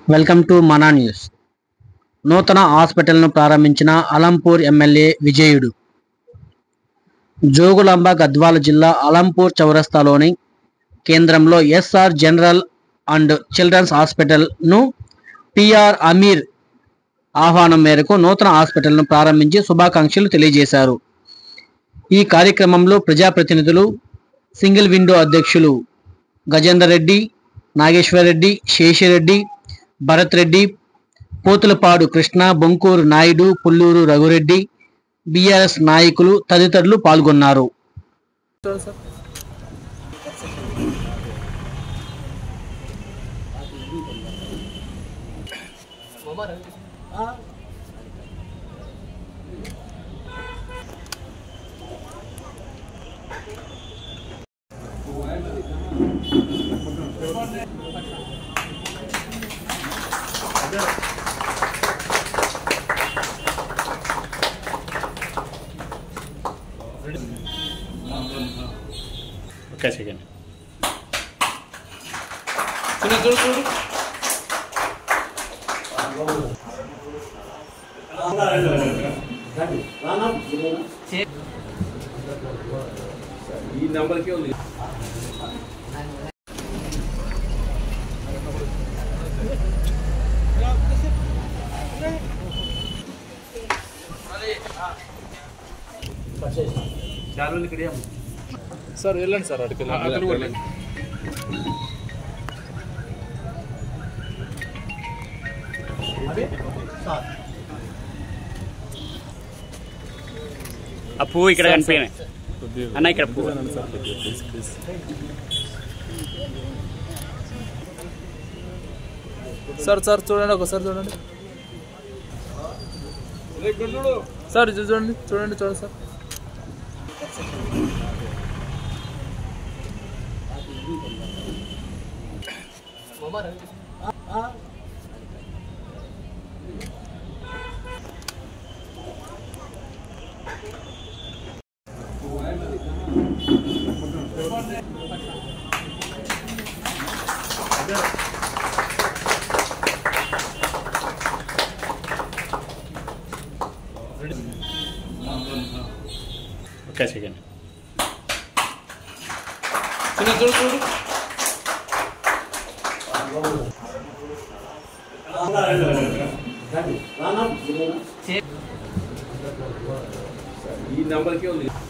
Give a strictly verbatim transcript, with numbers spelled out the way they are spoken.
Welcome to మనా news. నూతన హాస్పిటల్ను ప్రారంభించిన అలంపూర్ ఎమ్మెల్యే విజయుడు. జోగులాంబ గద్వాల జిల్లా అలంపూర్ చౌరస్తాలోని కేంద్రంలో ఎస్ఆర్ జనరల్ అండ్ చిల్డ్రన్స్ హాస్పిటల్ను పిఆర్ అమీర్ ఆహ్వానం మేరకు నూతన హాస్పిటల్ను ప్రారంభించి శుభాకాంక్షలు తెలియజేశారు. ఈ కార్యక్రమంలో ప్రజాప్రతినిధులు, సింగిల్ విండో అధ్యక్షులు గజేందర్ రెడ్డి, నాగేశ్వర్ రెడ్డి, శేషిరెడ్డి, భరత్ రెడ్డి, పోతులపాడు కృష్ణ, బొంకూరు నాయుడు, పుల్లూరు రఘురెడ్డి, బీఆర్ఎస్ నాయకులు తదితరులు పాల్గొన్నారు. ఓకే సెకండ్ చూడు చూడు చూడు ఈ నెంబర్కి ఉంది. సార్ వెళ్ళండి సార్ అటుకు వెళ్ళండి. ఆ పువ్వు ఇక్కడ కనిపించాయి అన్న, ఇక్కడ పువ్వు సార్ సార్ చూడండి, ఒకసారి చూడండి సార్, చూడండి చూడండి చూడండి సార్. ఓకే సెకండ్ చూడు చూడు చూడు ఈ నెంబర్కి ఉంది.